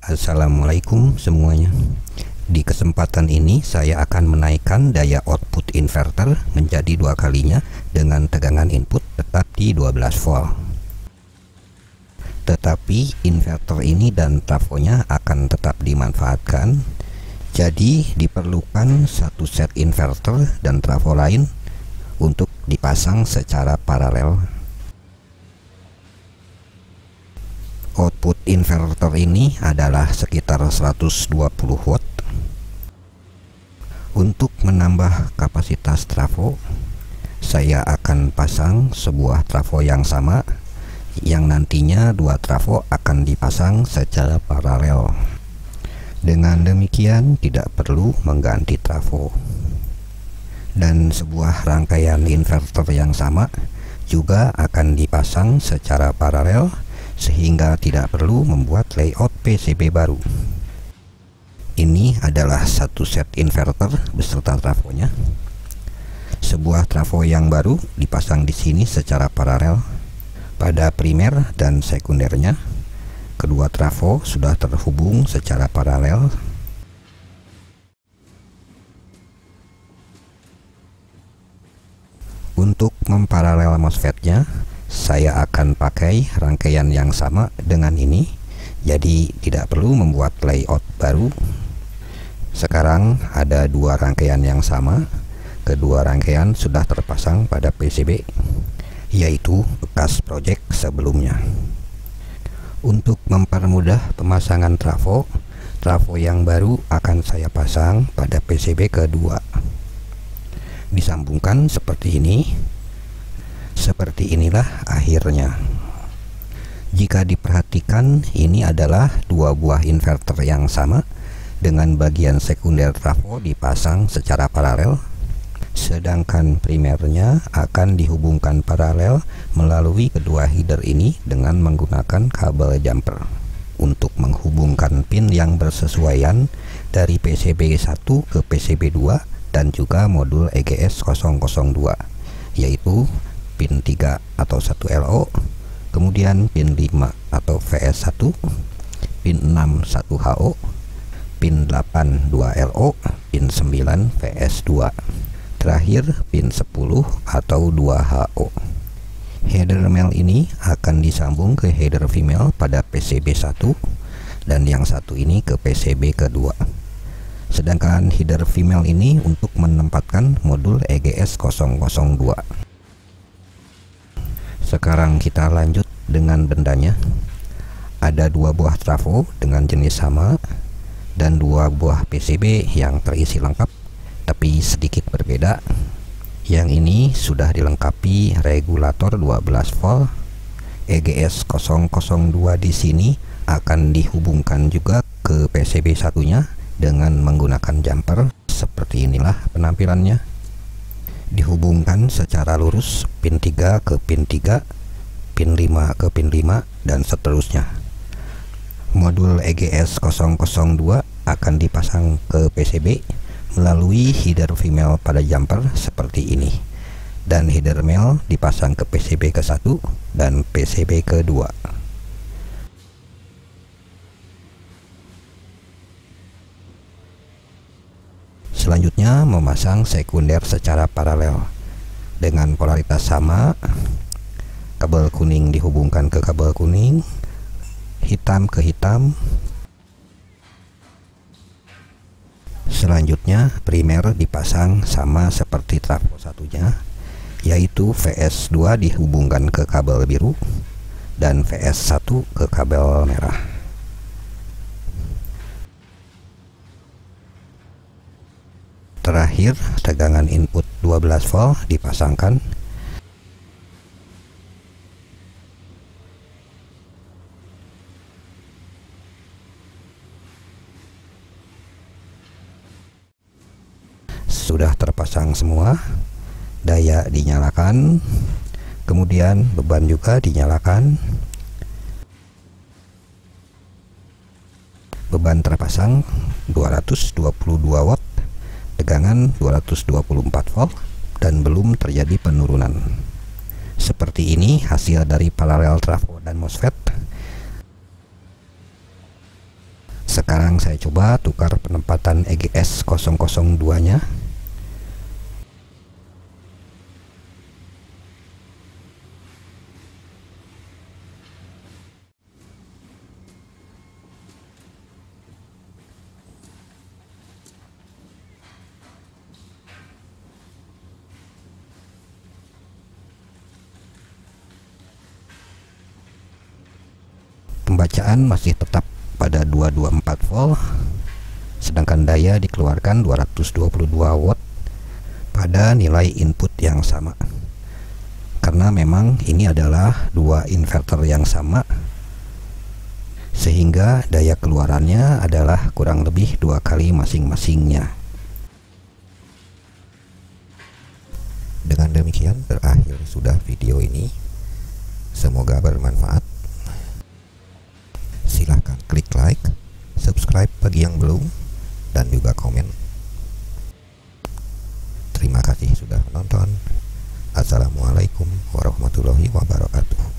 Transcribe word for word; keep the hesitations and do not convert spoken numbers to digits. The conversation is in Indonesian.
Assalamualaikum semuanya. Di kesempatan ini saya akan menaikkan daya output inverter menjadi dua kalinya dengan tegangan input tetap di dua belas volt. Tetapi inverter ini dan trafonya akan tetap dimanfaatkan. Jadi diperlukan satu set inverter dan trafo lain untuk dipasang secara paralel. Output inverter ini adalah sekitar seratus dua puluh watt. Untuk menambah kapasitas trafo, saya akan pasang sebuah trafo yang sama, yang nantinya dua trafo akan dipasang secara paralel. Dengan demikian tidak perlu mengganti trafo. Dan sebuah rangkaian inverter yang sama juga akan dipasang secara paralel, sehingga tidak perlu membuat layout P C B baru. Ini adalah satu set inverter beserta trafonya. Sebuah trafo yang baru dipasang di sini secara paralel pada primer dan sekundernya. Kedua trafo sudah terhubung secara paralel. Untuk memparalel MOSFET-nya, saya akan pakai rangkaian yang sama dengan ini, jadi tidak perlu membuat layout baru. Sekarang ada dua rangkaian yang sama. Kedua rangkaian sudah terpasang pada P C B, yaitu bekas project sebelumnya. Untuk mempermudah pemasangan trafo, trafo yang baru akan saya pasang pada P C B kedua. Disambungkan seperti ini. Seperti inilah akhirnya. Jika diperhatikan, ini adalah dua buah inverter yang sama dengan bagian sekunder trafo dipasang secara paralel, sedangkan primernya akan dihubungkan paralel melalui kedua header ini dengan menggunakan kabel jumper untuk menghubungkan pin yang bersesuaian dari P C B satu ke P C B dua dan juga modul E G S nol nol dua, yaitu pin tiga atau satu L O, kemudian pin lima atau V S satu, pin enam satu H O, pin delapan dua L O, pin sembilan V S dua, terakhir pin sepuluh atau dua H O. Header male ini akan disambung ke header female pada P C B satu dan yang satu ini ke P C B kedua. Sedangkan header female ini untuk menempatkan modul E G S nol nol dua. Sekarang kita lanjut dengan bendanya. Ada dua buah trafo dengan jenis sama dan dua buah P C B yang terisi lengkap tapi sedikit berbeda. Yang ini sudah dilengkapi regulator dua belas volt. E G S nol nol dua di sini akan dihubungkan juga ke P C B satunya dengan menggunakan jumper. Seperti inilah penampilannya. Dihubungkan secara lurus pin tiga ke pin tiga, pin lima ke pin lima, dan seterusnya. Modul E G S nol nol dua akan dipasang ke P C B melalui header female pada jumper seperti ini, dan header male dipasang ke P C B ke satu dan P C B kedua. Selanjutnya memasang sekunder secara paralel dengan polaritas sama. Kabel kuning dihubungkan ke kabel kuning, hitam ke hitam. Selanjutnya primer dipasang sama seperti trafo satunya, yaitu V S dua dihubungkan ke kabel biru dan V S satu ke kabel merah. Terakhir, tegangan input dua belas volt dipasangkan. Sudah terpasang semua, daya dinyalakan, kemudian beban juga dinyalakan. Beban terpasang dua ratus dua puluh dua watt, tegangan dua ratus dua puluh empat volt, dan belum terjadi penurunan. Seperti ini hasil dari paralel trafo dan MOSFET. Sekarang saya coba tukar penempatan E G S nol nol dua nya. Pembacaan masih tetap pada dua ratus dua puluh empat volt, sedangkan daya dikeluarkan dua ratus dua puluh dua watt pada nilai input yang sama. Karena memang ini adalah dua inverter yang sama, sehingga daya keluarannya adalah kurang lebih dua kali masing-masingnya. Dengan demikian berakhir sudah video ini. Semoga bermanfaat. Silahkan klik like, subscribe bagi yang belum, dan juga komen. Terima kasih sudah menonton. Assalamualaikum warahmatullahi wabarakatuh.